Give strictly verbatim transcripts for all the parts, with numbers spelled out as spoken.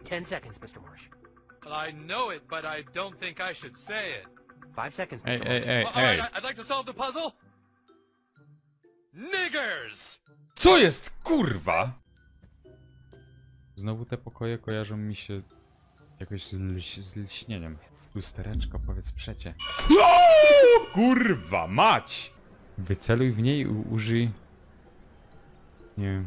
Ten seconds, mister Marsh. Well, I know it, but I don't think I should say it. Five seconds, Ej, mister ej, Marsh. ej, Well, all ej. right, I'd like to solve the puzzle. Niggers! Co jest, kurwa? Znowu te pokoje kojarzą mi się jakoś z, lś z lśnieniem. Lustereczko, powiedz przecie. O, kurwa, mać! Wyceluj w niej i u- użyj... Nie wiem.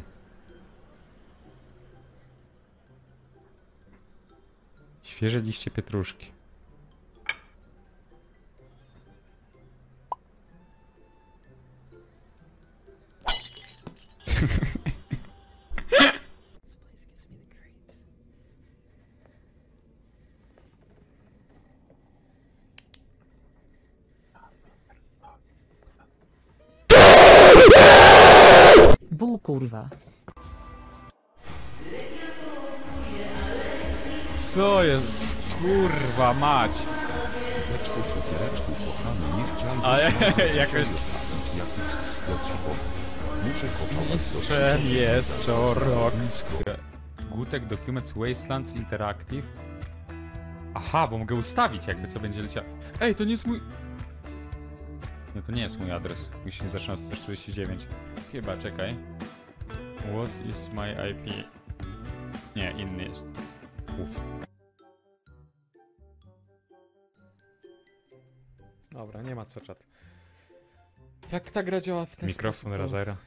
Świeże liście pietruszki. This place gives me the creeps. Bu kurwa. Co jest, kurwa, mać? Cukiereczku, cukiereczku, kochany, nie chciałbym Ale smażyć jakoś- więc jak X z Piotrków. Muszę koczować do Mistrzem trzeciej. jest co rok. Blisko. Gutek Documents Wastelands Interactive. Aha, bo mogę ustawić jakby co będzie leciało. Ej, to nie jest mój... Nie, to nie jest mój adres. Mój się nie zaczyna sto czterdzieści dziewięć. Chyba, czekaj. What is my I P? Nie, inny jest. Uf. Dobra, nie ma co czat. Jak ta gra działa w ten Mikrofon sposób, to- Razera.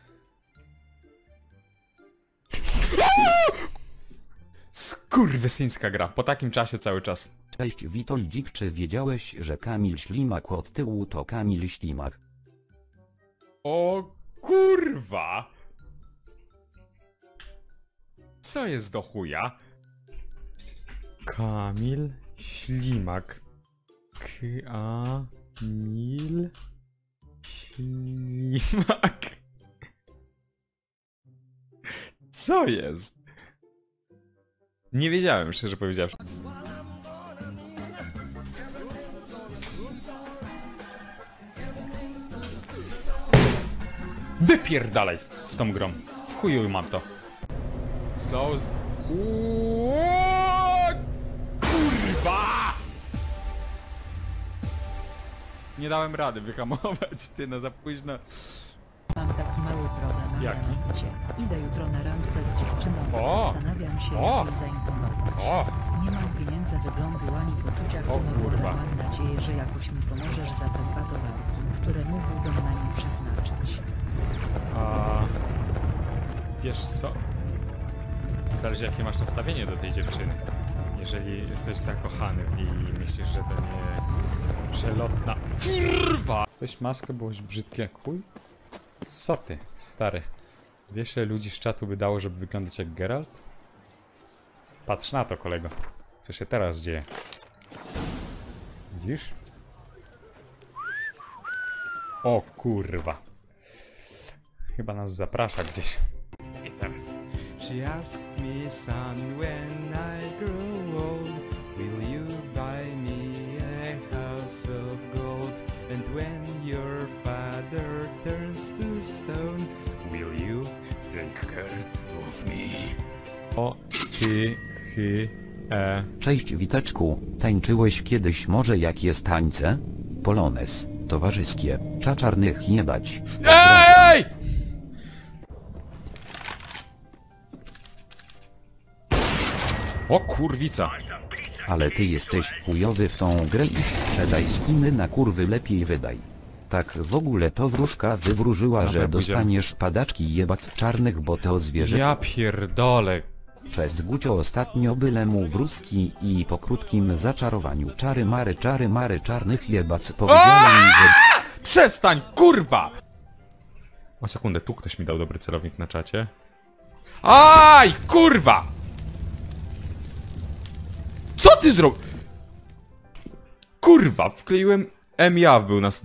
Skurwysyńska gra. Po takim czasie cały czas. Cześć Witoldzik, czy wiedziałeś, że Kamil Ślimak od tyłu to Kamil Ślimak? O kurwa! Co jest do chuja? Kamil Ślimak. Kamil Ślimak. Co jest? Nie wiedziałem, szczerze powiedziawszy. Wypierdalaj z tą grą. W chuju mam to. Slow... Uuuu, kurwa! Nie dałem rady wyhamować, ty, no za późno. Mam taki mały problem. Jaki? mianowicie. Idę jutro na randkę z dziewczyną. O! Zastanawiam się, O! jak jej zaimponować. O! Nie mam pieniędzy, wyglądu ani poczucia humoru, kurwa. ale mam nadzieję, że jakoś mi pomożesz za te dwa dolarki, które mógłbym na nim przeznaczyć. A... Wiesz co? Zależy jakie masz nastawienie do tej dziewczyny. Jeżeli jesteś zakochany w niej i myślisz, że to nie przelotna... Kurwa! Weź maskę, byłoś brzydkie. Chuj? Co ty, stary? Wiesz, ile ludzi z czatu by dało, żeby wyglądać jak Geralt? Patrz na to, kolego. Co się teraz dzieje? Widzisz? O kurwa. Chyba nas zaprasza gdzieś. I teraz. She asked me, son, when I grow old, will you buy me a house of gold? And when your father turns to stone, will you take care of me? O, ty, hy, e. Cześć Witeczku, tańczyłeś kiedyś może jak jest tańce? Polones, towarzyskie, czaczarnych jebać. Ej! O kurwica. Ale ty jesteś chujowy w tą grę i sprzedaj skiny na kurwy lepiej wydaj. Tak w ogóle to wróżka wywróżyła, Dobra, że pójdziemy. dostaniesz padaczki jebac czarnych, bo to zwierzę. Ja pierdolę. Cześć Gucio, ostatnio byle mu wróżki i po krótkim zaczarowaniu czary mary czary mary czarnych jebac powiedziała mi, że... Przestań, kurwa! O sekundę, tu ktoś mi dał dobry celownik na czacie. Aj, kurwa! Co ty zrobił? Kurwa, wkleiłem... M J A W był nas...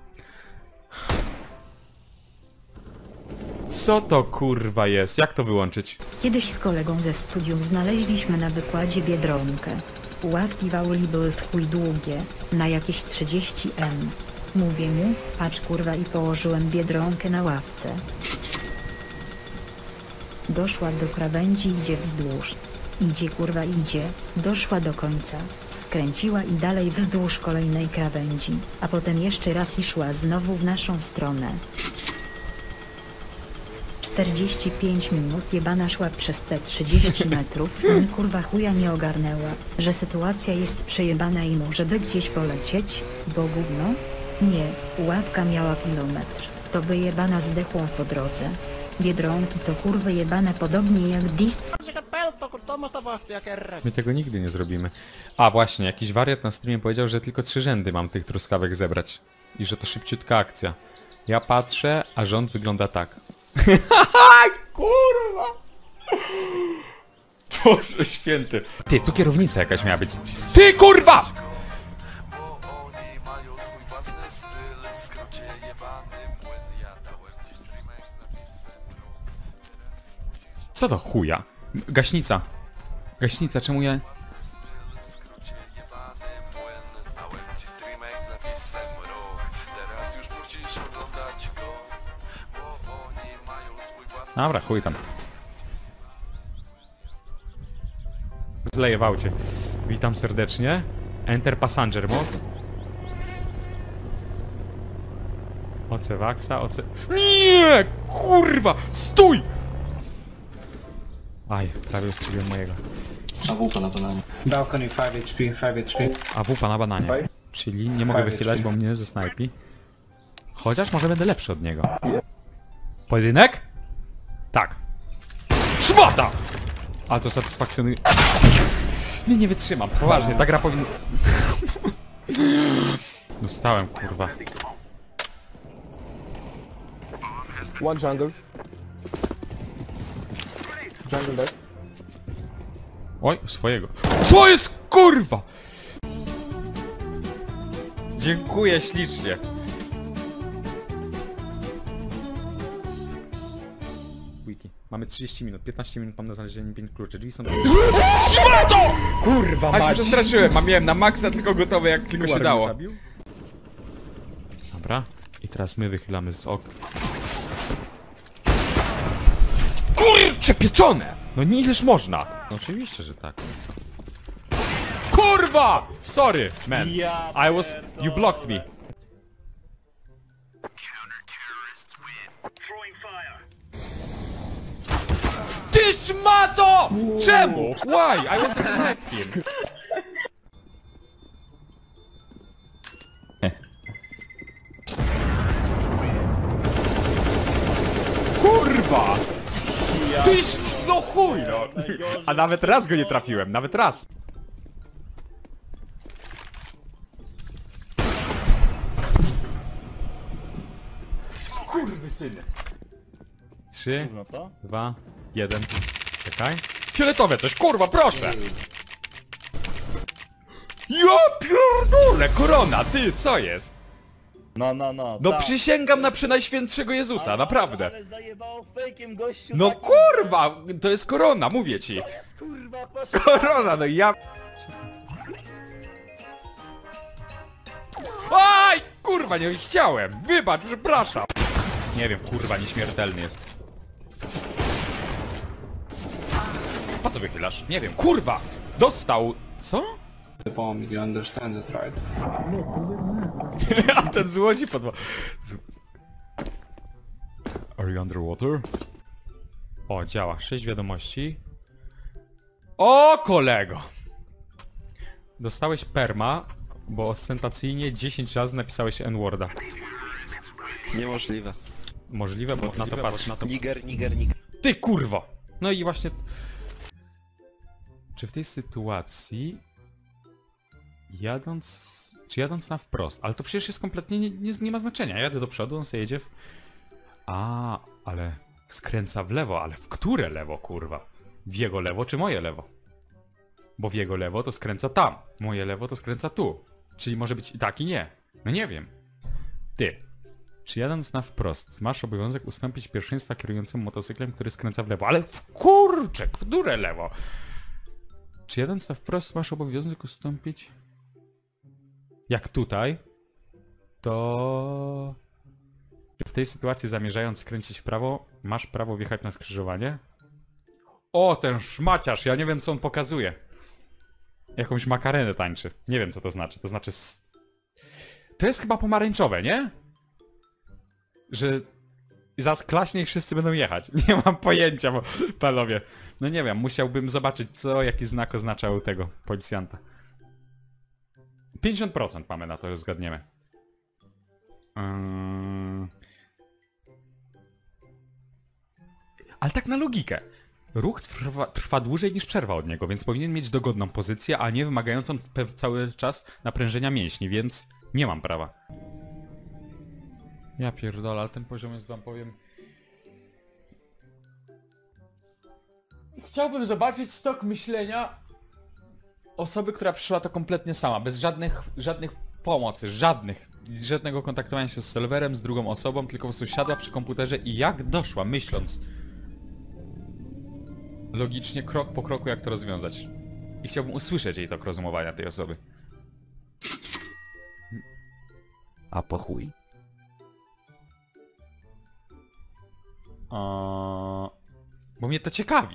Co to kurwa jest? Jak to wyłączyć? Kiedyś z kolegą ze studiów znaleźliśmy na wykładzie Biedronkę. Ławki w auli były w chuj długie, na jakieś trzydzieści metrów. Mówię mu, patrz kurwa, i położyłem Biedronkę na ławce. Doszła do krawędzi, idzie wzdłuż. Idzie kurwa idzie, doszła do końca, skręciła i dalej wzdłuż kolejnej krawędzi, a potem jeszcze raz i szła znowu w naszą stronę. czterdzieści pięć minut jebana szła przez te trzydzieści metrów i kurwa chuja nie ogarnęła, że sytuacja jest przejebana i może by gdzieś polecieć, bo gówno? Nie, ławka miała kilometr, to by jebana zdechła po drodze. Biedronki to kurwy jebane podobnie jak dis... My tego nigdy nie zrobimy. A właśnie, jakiś wariat na streamie powiedział, że tylko trzy rzędy mam tych truskawek zebrać. I że to szybciutka akcja. Ja patrzę, a rząd wygląda tak. Kurwa! Boże święty. Ty, tu kierownica jakaś miała być. Ty, kurwa! Co do chuja? Gaśnica. Gaśnica, czemu ja... Dobra, chuj tam. Zleję w aucie. Witam serdecznie. Enter passenger mode. Oce waksa, oce... Nie! Kurwa! Stój! Aj, prawie strzeliłem mojego. A wupa na bananie. Balcony pięć H P, pięć H P. A wupa na bananie. Czyli nie mogę wychylać, bo mnie zesnajpi. Chociaż może będę lepszy od niego. Pojedynek? Tak. Szmata! Ale to satysfakcjonuje... Nie, nie wytrzymam. Poważnie, ta gra powinna... Dostałem, kurwa. One jungle. Jungle dead. Oj, swojego. Co jest, kurwa? Dziękuję ślicznie. Wiki. Mamy trzydzieści minut, piętnaście minut mam na znalezienie pięć kluczy. Drzwi są... Szmato! Kurwa mać! Aż się przestraszyłem, a miałem na maksa tylko gotowe jak tylko się dało. Dobra. I teraz my wychylamy z ok... Kurcze pieczone! No nie ileż można! No oczywiście, że tak. Co? Kurwa! Sorry, man. I was... You blocked me. Ty szmato! Czemu? Why? I want to knife him. Kurwa! Tyś, no chuj no! A nawet raz go nie trafiłem, nawet raz! Kurwy syny! Trzy, dwa, jeden. Czekaj. Fioletowe coś, kurwa, proszę! Ja pierdolę, korona, ty, co jest? No, no, no. No tak. przysięgam na przynajświętszego Jezusa, Ale- naprawdę. Ale zajebało fejkiem gościu. No takim- kurwa, to jest korona, mówię ci. To jest kurwa, proszę. Korona, no ja... Aj, kurwa, nie chciałem. Wybacz, przepraszam. Nie wiem, kurwa, nieśmiertelny jest. Po co wychylasz? Nie wiem, kurwa! Dostał... Co? The bomb, you understand it, right? A ten złodziej podwa... Z... Are you underwater? O, działa. Sześć wiadomości. O, kolego! Dostałeś perma, bo ostentacyjnie dziesięć razy napisałeś N-worda. Niemożliwe. Możliwe, bo na to patrz, na to... Niger, niger, niger. Ty kurwo! No i właśnie... Czy w tej sytuacji... Jadąc... Czy jadąc na wprost? Ale to przecież jest kompletnie... Nie, nie, nie ma znaczenia. Jadę do przodu, on sobie jedzie w... A, ale... Skręca w lewo, ale w które lewo, kurwa? W jego lewo czy moje lewo? Bo w jego lewo to skręca tam. Moje lewo to skręca tu. Czyli może być i tak i nie. No nie wiem. Ty. Czy jadąc na wprost, masz obowiązek ustąpić pierwszeństwa kierującemu motocyklem, który skręca w lewo? Ale w kurczę, w które lewo? Czy jadąc na wprost, masz obowiązek ustąpić? Jak tutaj, to... W tej sytuacji zamierzając skręcić w prawo, masz prawo wjechać na skrzyżowanie? O, ten szmaciarz, ja nie wiem co on pokazuje. Jakąś makarenę tańczy. Nie wiem co to znaczy, to znaczy... s- To jest chyba pomarańczowe, nie? Że... Zaraz klaśnie i wszyscy będą jechać. Nie mam pojęcia, bo... Panowie. No nie wiem, musiałbym zobaczyć co, jaki znak oznaczał tego policjanta. pięćdziesiąt procent mamy na to, że zgadniemy. Yy... Ale tak na logikę. Ruch trwa, trwa dłużej niż przerwa od niego, więc powinien mieć dogodną pozycję, a nie wymagającą pe- cały czas naprężenia mięśni, więc nie mam prawa. Ja pierdolę, ale ten poziom jest, wam powiem... Chciałbym zobaczyć stok myślenia osoby, która przyszła to kompletnie sama, bez żadnych, żadnych pomocy, żadnych, żadnego kontaktowania się z serwerem, z drugą osobą, tylko po prostu siadła przy komputerze i jak doszła, myśląc logicznie, krok po kroku, jak to rozwiązać. I chciałbym usłyszeć jej tok rozumowania tej osoby. A po chuj. O... Bo mnie to ciekawi.